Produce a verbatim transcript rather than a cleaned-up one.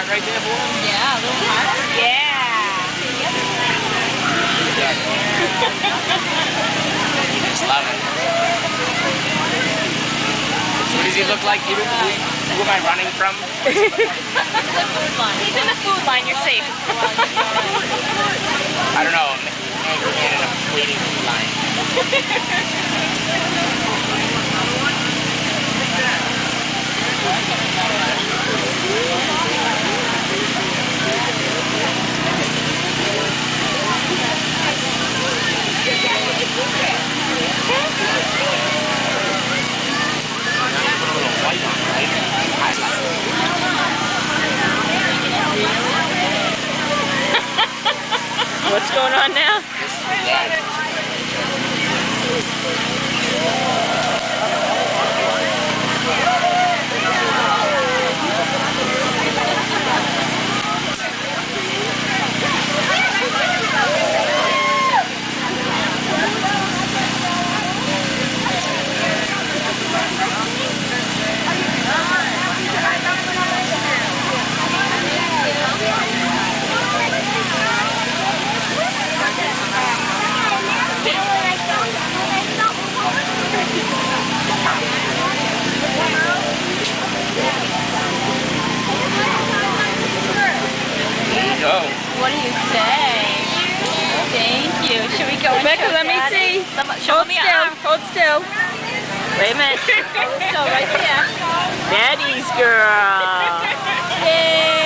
right there for him? Yeah, a little heart. Yeah. Just love it. What does he look like? Who, who, who am I running from? He's in the food line. He's in the food line. You're safe. I don't know. I'm an angry man in a waiting food line. What's going on now? Go. What do you say? Thank you. Should we go? Rebecca, let me see. Show Hold me still. arm. Hold still. Wait a minute. So right there. Daddy's girl. Yay!